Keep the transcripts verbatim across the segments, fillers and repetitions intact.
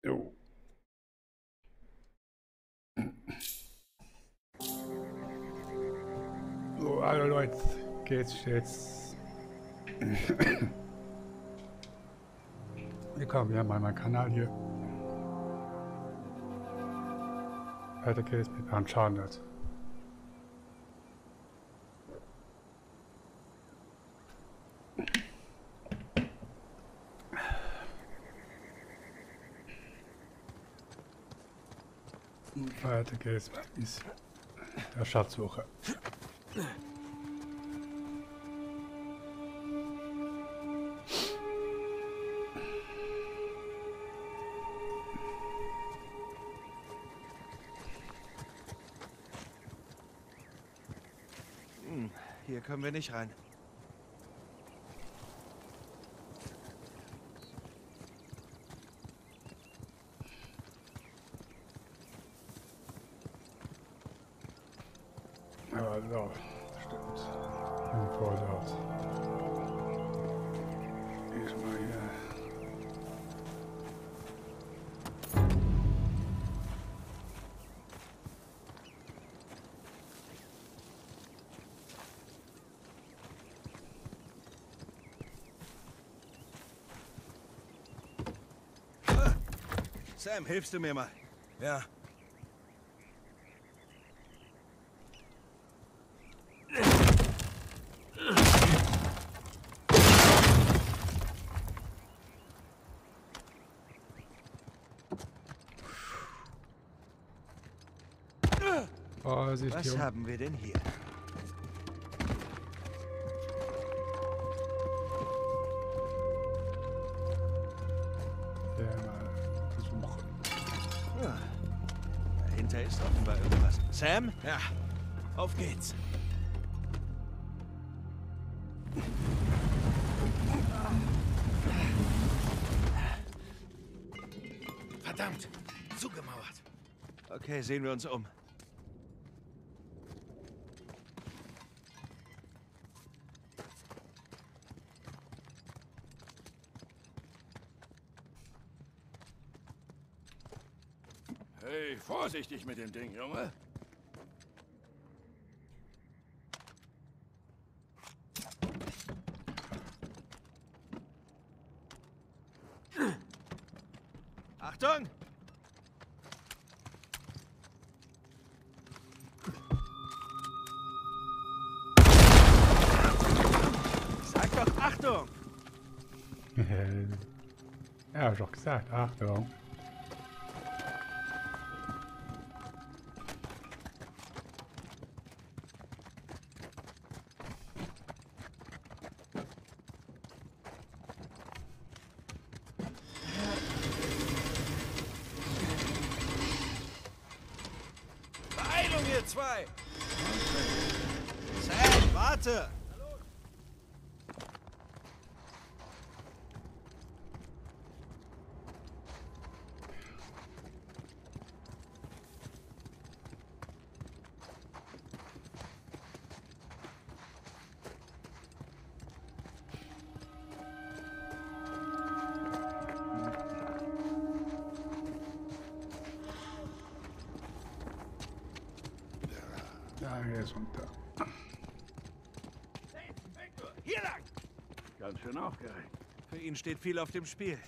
Jo. So, hallo Leute, geht's jetzt? Willkommen wieder mal meinem Kanal hier. Weiter geht's mit Uncharted. Weiter geht's mit der Schatzsuche. Hm, hier können wir nicht rein. Ja, so, stimmt. Irgendwo dort. Diesmal hier. Sam, hilfst du mir mal? Ja. Vorsicht, Was Junge. haben wir denn hier? Ja, mal versuchen. Ah, dahinter ist offenbar irgendwas. Sam? Ja. Auf geht's. Verdammt! Zugemauert. Okay, sehen wir uns um. Hey, vorsichtig mit dem Ding, Junge. Achtung! Sag doch Achtung! Ja, hab ich doch gesagt, Achtung. Beeilung, ihr zwei! Sam, warte! Ja, hier ist runter. Hier lang! Ganz schön aufgeregt. Für ihn steht viel auf dem Spiel.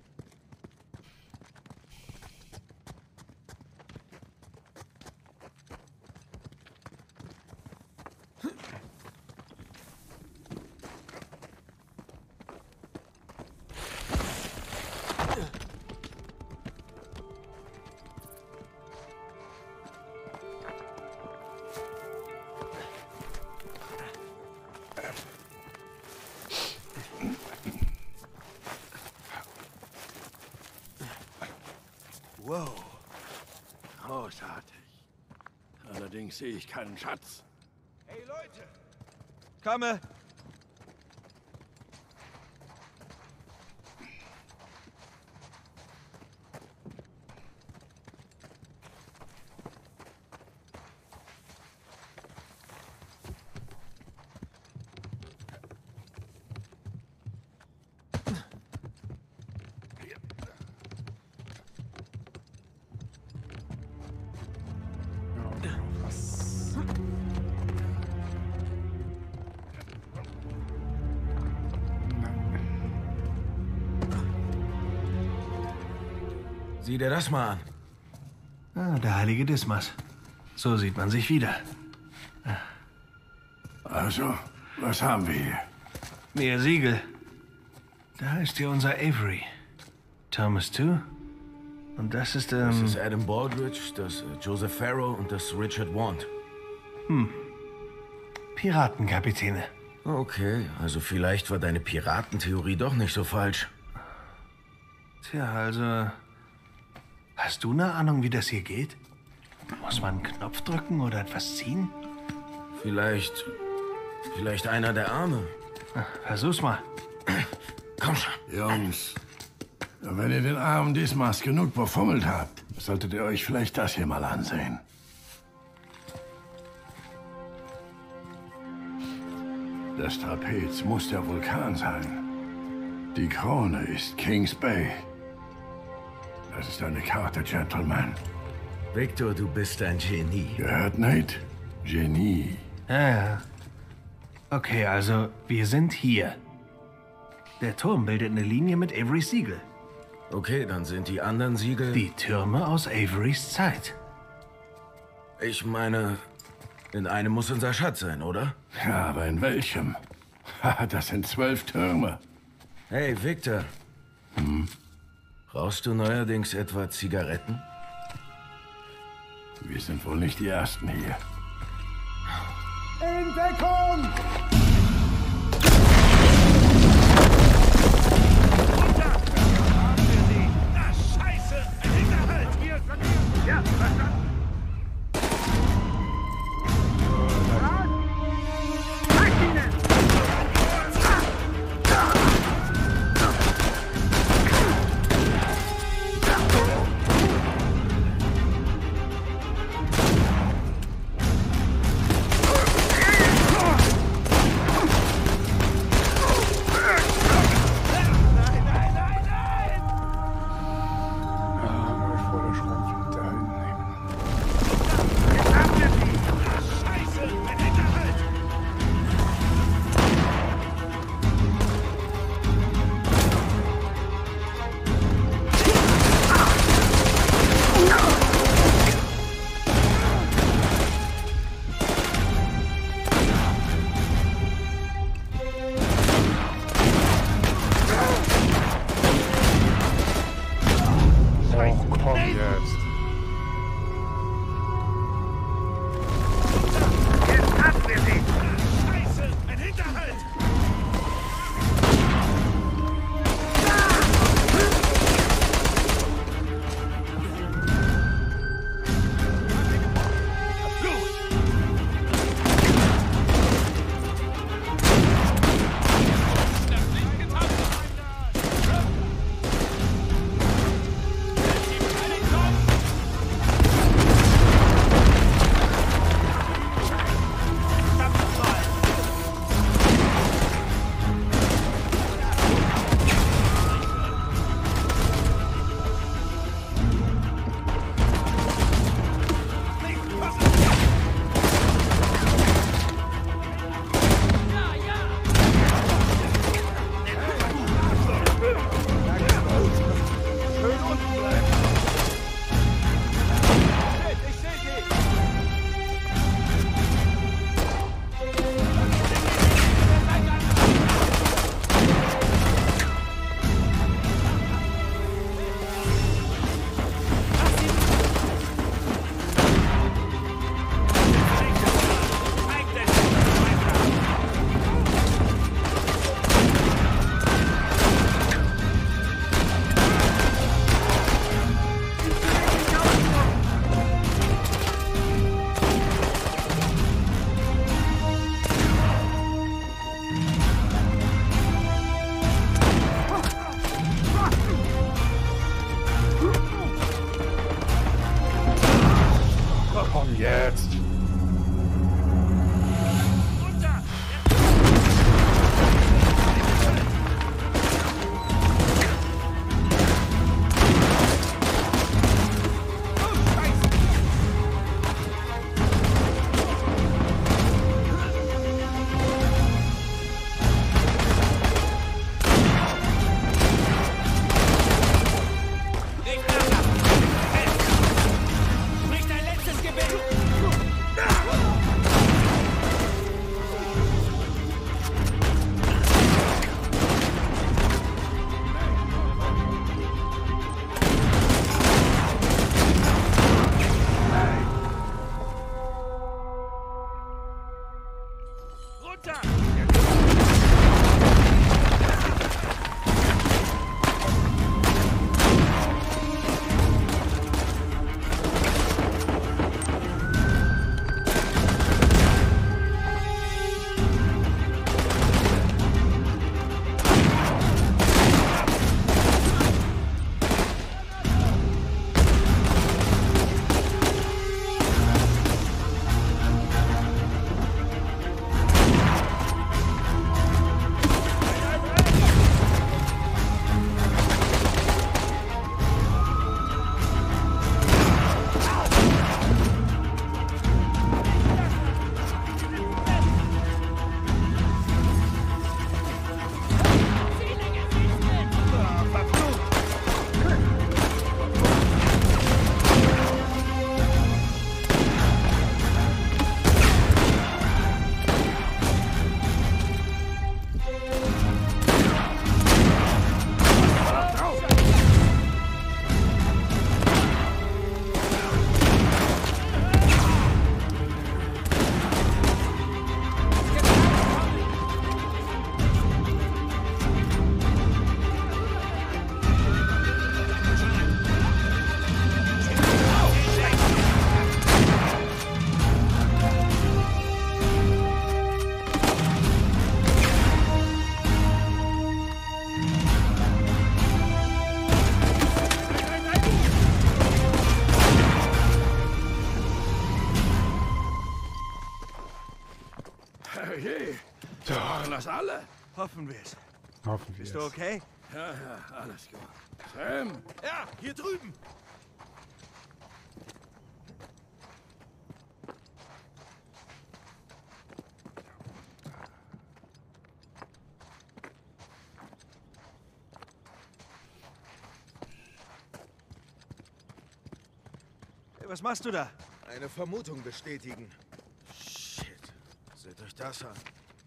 Wow. Großartig. Allerdings sehe ich keinen Schatz. Hey Leute! Komme! Sieh dir das mal an. Ah, der heilige Dismas. So sieht man sich wieder. Also, was haben wir hier? Mehr Siegel. Da ist hier unser Avery. Thomas Two. Und das ist, ähm... Das ist Adam Baldridge, das Joseph Farrow und das Richard Wand. Hm. Piratenkapitäne. Okay, also vielleicht war deine Piratentheorie doch nicht so falsch. Tja, also... Hast du eine Ahnung, wie das hier geht? Muss man einen Knopf drücken oder etwas ziehen? Vielleicht... Vielleicht einer der Arme. Ach, versuch's mal. Komm schon. Jungs, wenn ihr den armen Dismas genug befummelt habt, solltet ihr euch vielleicht das hier mal ansehen. Das Trapez muss der Vulkan sein. Die Krone ist Kings Bay. Das ist eine Karte, Gentleman. Victor, du bist ein Genie. Gehört, Nate? Genie. Ja, ja. Okay, also, wir sind hier. Der Turm bildet eine Linie mit Averys Siegel. Okay, dann sind die anderen Siegel... Die Türme aus Averys Zeit. Ich meine, in einem muss unser Schatz sein, oder? Ja, aber in welchem? Haha, das sind zwölf Türme. Hey, Victor. Hm? Rauchst du neuerdings etwa Zigaretten? Wir sind wohl nicht die Ersten hier. In Deckung! Hoffen wir es. Hoffen wir Bist es. du okay? Ja, ja, alles gut. Sam! Ja, hier drüben. Hey, was machst du da? Eine Vermutung bestätigen. Shit. Seht euch das an.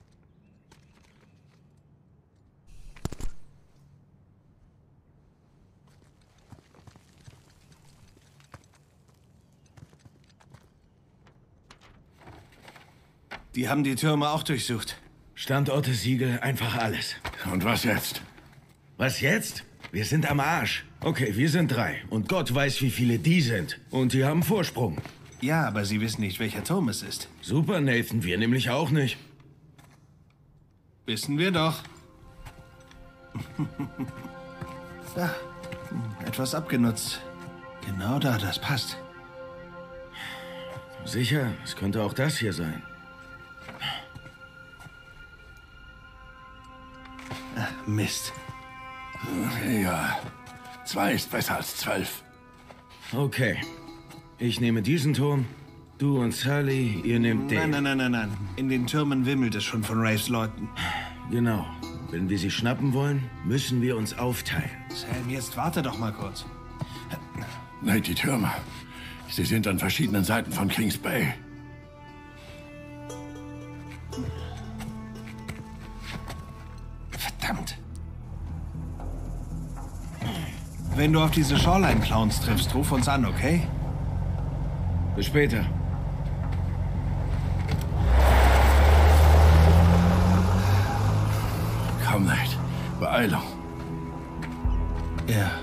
Die haben die Türme auch durchsucht. Standorte, Siegel, einfach alles. Und was jetzt? Was jetzt? Wir sind am Arsch. Okay, wir sind drei. Und Gott weiß, wie viele die sind. Und die haben Vorsprung. Ja, aber sie wissen nicht, welcher Turm es ist. Super, Nathan. Wir nämlich auch nicht. Wissen wir doch. Da. Etwas abgenutzt. Genau da, das passt. Sicher, es könnte auch das hier sein. Ach, Mist. Ja, zwei ist besser als zwölf. Okay. Ich nehme diesen Turm. Du und Sully, ihr nehmt den. Nein, nein, nein, nein, nein. In den Türmen wimmelt es schon von Raves Leuten. Genau. Wenn wir sie schnappen wollen, müssen wir uns aufteilen. Sam, jetzt warte doch mal kurz. Nate, die Türme. Sie sind an verschiedenen Seiten von Kings Bay. Verdammt. Wenn du auf diese Shoreline-Clowns triffst, ruf uns an, okay? Bis später. Komm, Nate. Beeilung. Ja.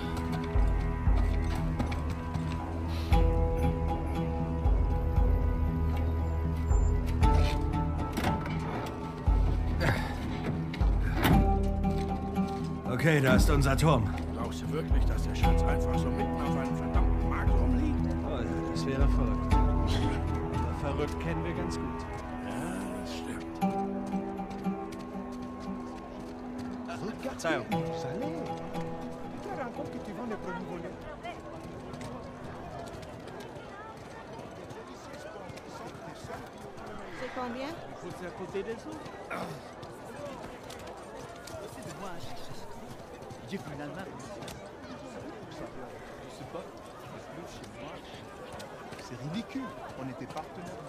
Okay, da ist unser Turm. Glaubst du wirklich, dass der Schatz einfach so mitten auf einem verdammten Markt rumliegt? Oh ja, das wäre verrückt. Aber verrückt kennen wir ganz gut. Ja, das stimmt. Verzeihung. C'est combien? J'ai vu l'Allemagne. Je sais pas. Chez moi. C'est ridicule. On était partenaires.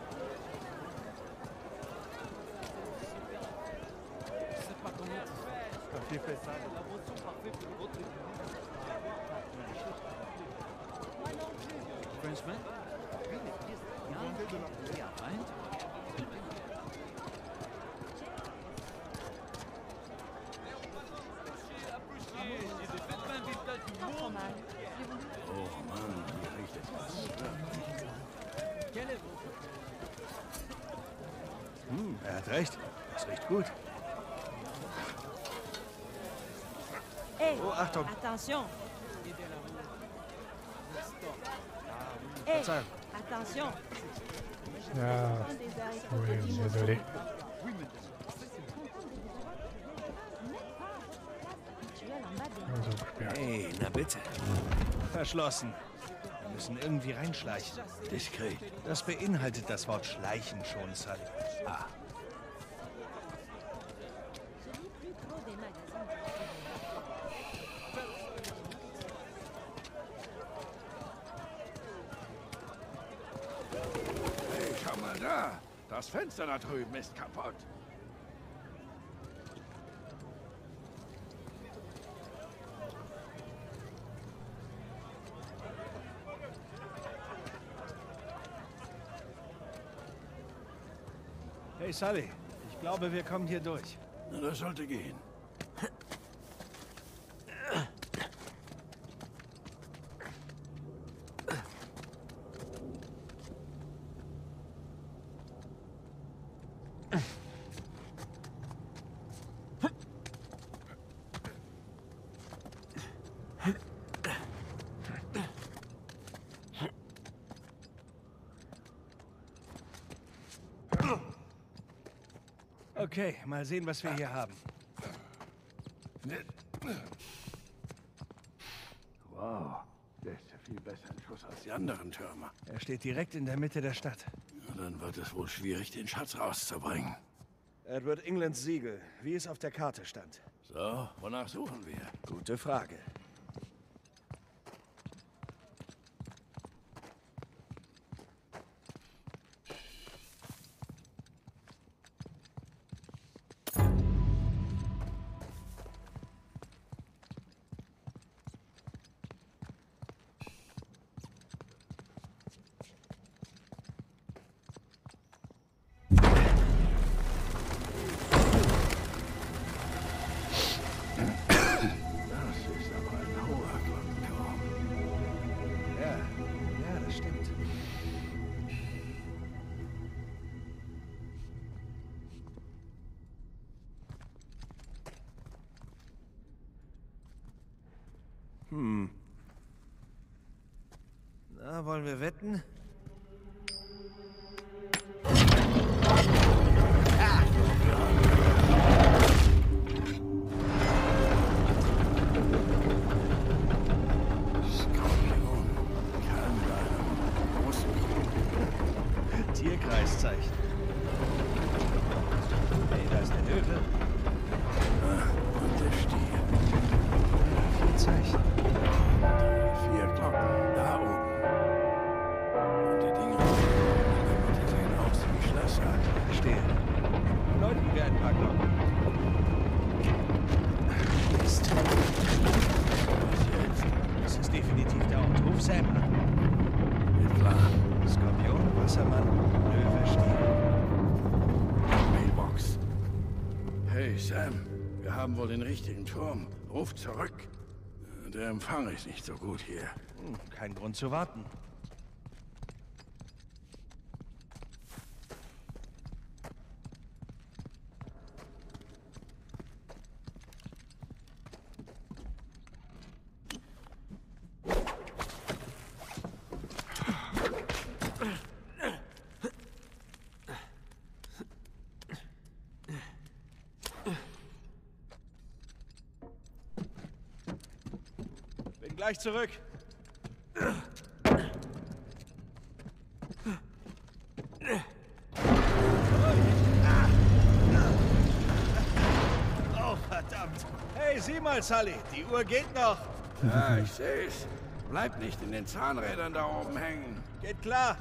Je sais pas comment tu fais. Quand j'ai fait ça. La motion parfaite pour votre Frenchman? Ja, rein. Oh Mann, hier riecht es was. Hm, er hat recht. Das riecht gut. Hey, Oh, Achtung. attention. Hey, Verzeihung. attention. Ja, oui, désolé. Also, ja. Hey, na bitte. Verschlossen. Wir müssen irgendwie reinschleichen. Diskret. Das beinhaltet das Wort schleichen schon, Sully. Ah. Hey, schau mal da. Das Fenster da drüben ist kaputt. Hey, Sully. Ich glaube, wir kommen hier durch. Na, das sollte gehen. Okay. Okay, mal sehen, was wir hier haben. Wow, der ist ja viel besser in Schuss als die anderen Türme. Er steht direkt in der Mitte der Stadt. Na, dann wird es wohl schwierig, den Schatz rauszubringen. Edward Englands Siegel, wie es auf der Karte stand. So, wonach suchen wir? Gute Frage. Hm. Na, wollen wir wetten? Tierkreiszeichen. Hey, da ist der Löwe. Und der Stier. Vier Zeichen. Vier Glocken, da oben. Und die Dinger die sehen aus wie Schlösser. Verstehe. Läuten wir ein paar Glocken. Mist. Was jetzt? Das ist definitiv der Ort. Ruf Sam an. Geht klar. Skorpion, Wassermann, Löwe, Stier. Mailbox. Hey, Sam. Wir haben wohl den richtigen Turm. Ruf zurück. Der Empfang ist nicht so gut hier. Hm, kein Grund zu warten. Bin gleich zurück. Oh, verdammt. Hey, sieh mal, Sully. Die Uhr geht noch. Ja, ich seh's. Bleib nicht in den Zahnrädern da oben hängen. Geht klar.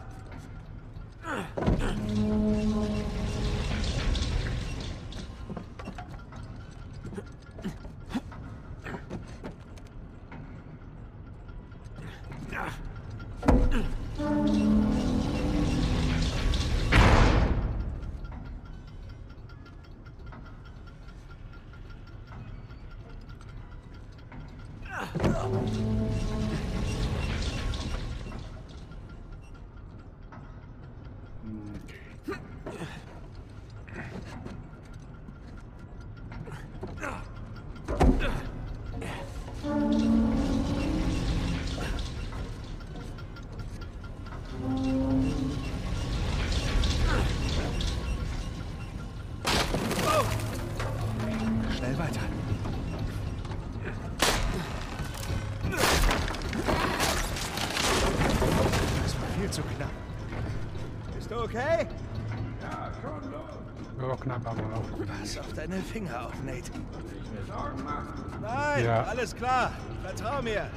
Schnell weiter. Das war viel zu knapp. Bist du okay? Ja, schon los. Ja, knapp aber noch. Pass auf deine Finger auf, Nate. Ich mir Sorgen machen. Nein, Ja. alles klar. Vertrau mir.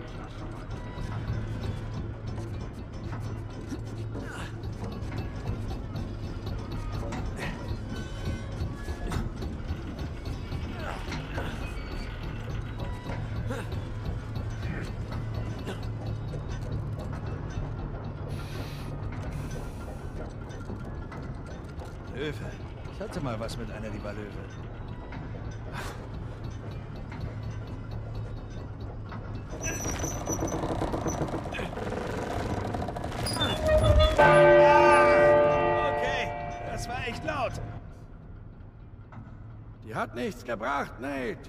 Löwe. Ich hatte mal was mit einer lieber Löwe. Ah, okay, das war echt laut. Die hat nichts gebracht, Nate.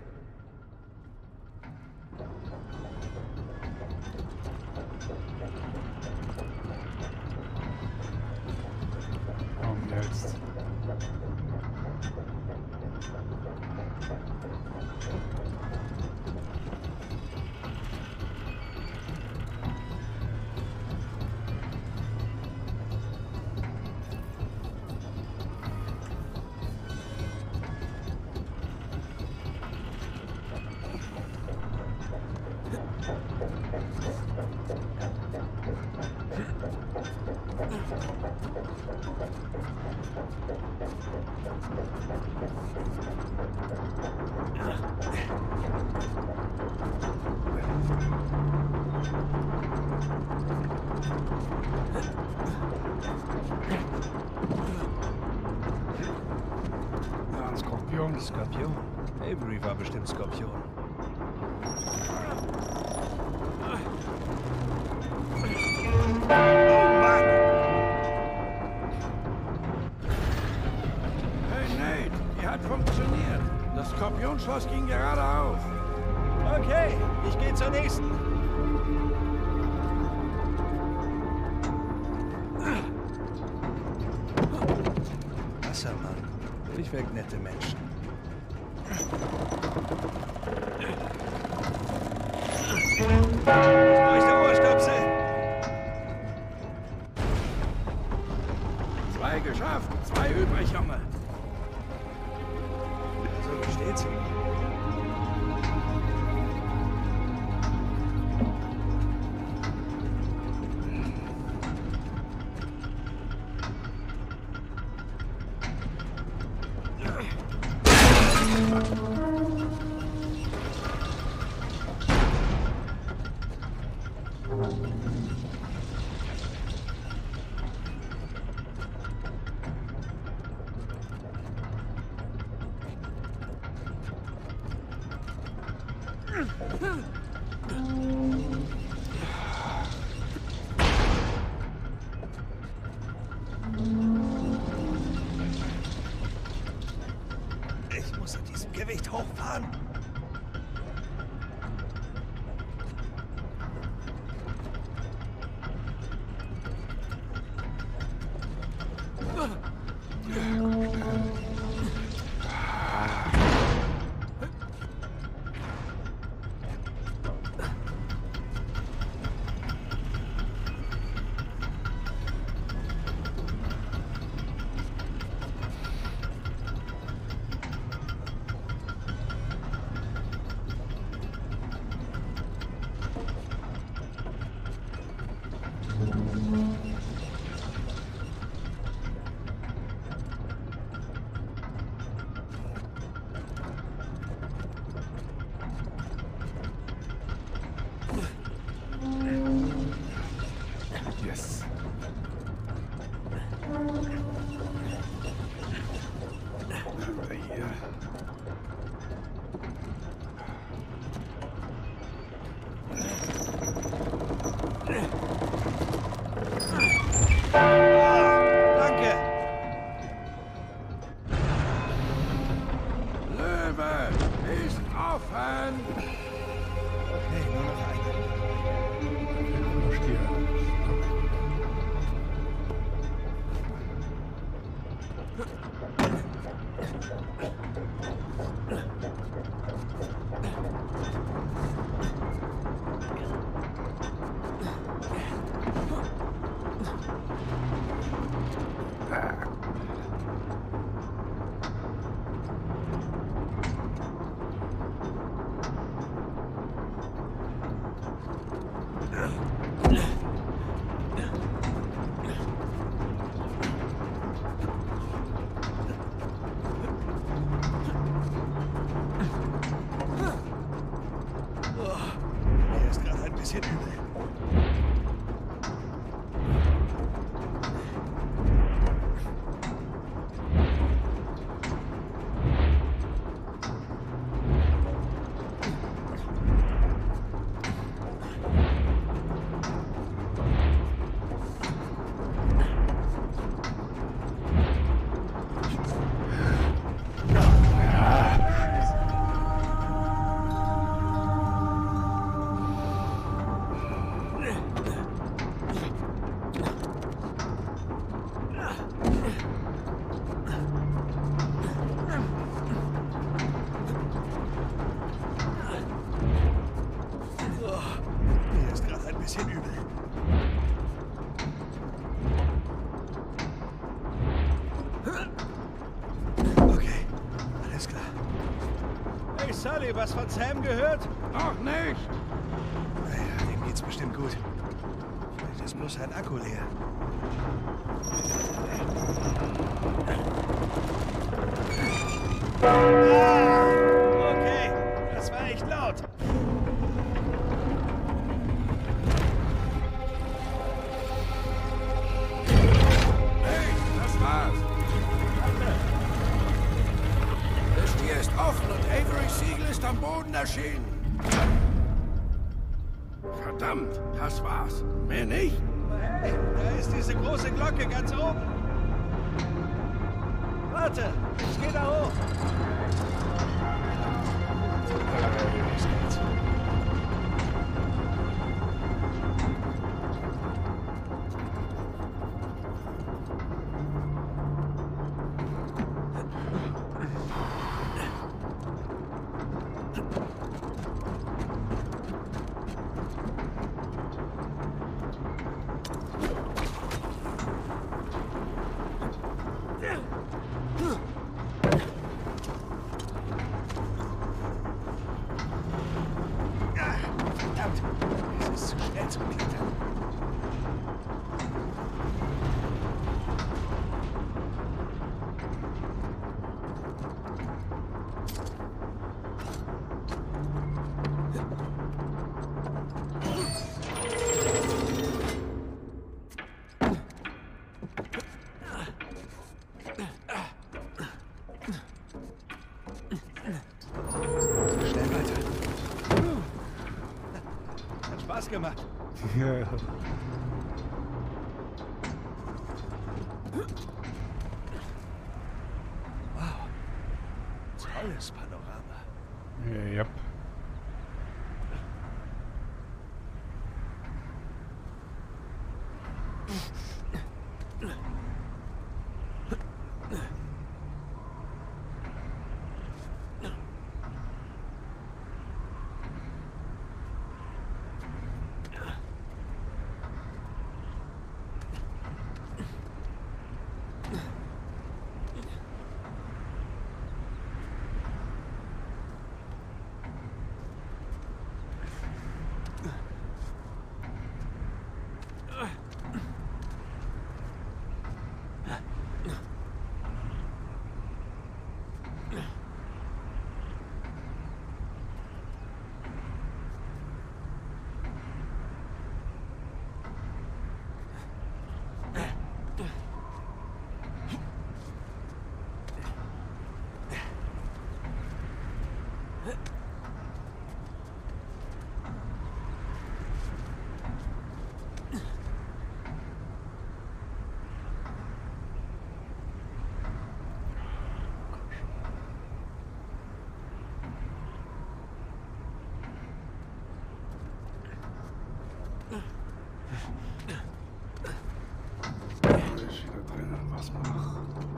Komm jetzt. Ja, ein Skorpion. Skorpion. Avery war bestimmt Skorpion. Hey Nate, die hat funktioniert. Das Skorpionschloss ging gerade auf. Okay, ich gehe zur nächsten. Wassermann. Durchweg nette Menschen. Durch der Ohrstöpsel. Zwei geschafft, zwei übrig, Junge. Also, wie steht's? Ich muss an diesem Gewicht hochfahren. Yes. Hier. Danke. Löwe, ist offen. Okay, nur noch eine. Nur Stier. Mir ist gerade ein bisschen übel. Mir ist gerade ein bisschen übel. Okay, alles klar. Hey Sully, was von Sam gehört? Noch nicht. geht's bestimmt gut. Vielleicht ist bloß ein Akku leer. Ah, okay, das war echt laut. Hey, das war's. Das Tier ist offen und Avery Siegel ist am Boden erschienen. Verdammt, das war's. Mehr nicht? Hey, da ist diese große Glocke ganz oben. Warte, ich gehe da hoch. Los geht's. Verdammt, es ist zu schnell zum Klettern. Schnell weiter. Hat Spaß gemacht. Ja. Wow. Tolles Panorama. Yep. Ist wieder drinnen, was mach?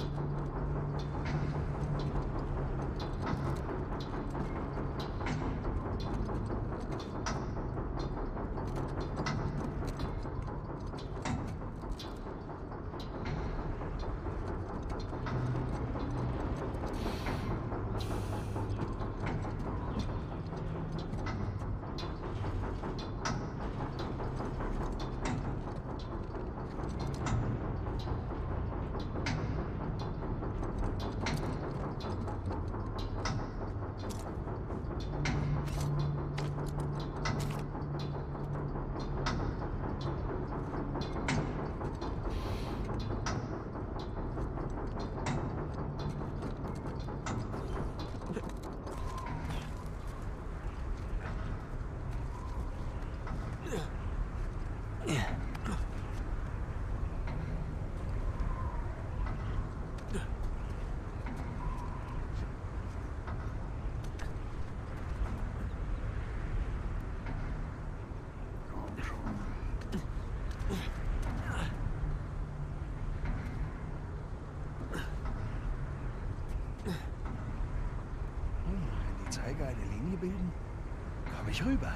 Wenn die Zeiger eine Linie bilden, komme ich rüber.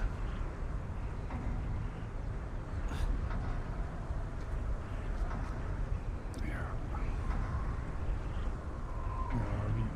Ja. Ja, wie?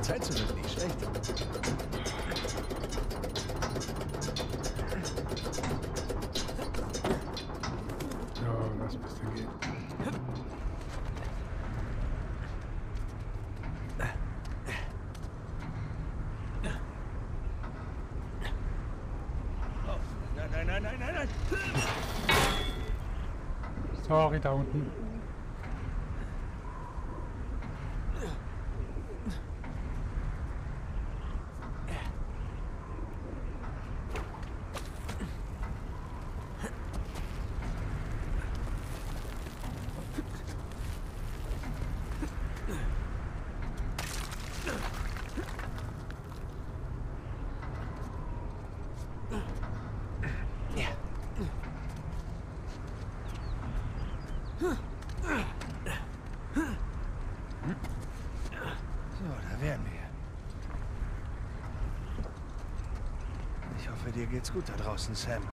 Zeit zu nehmen, nicht schlecht. Ja, das müsste gehen. Oh, nein, nein, nein, nein, nein, nein. Sorry, da unten. So, da wären wir. Ich hoffe, dir geht's gut da draußen, Sam.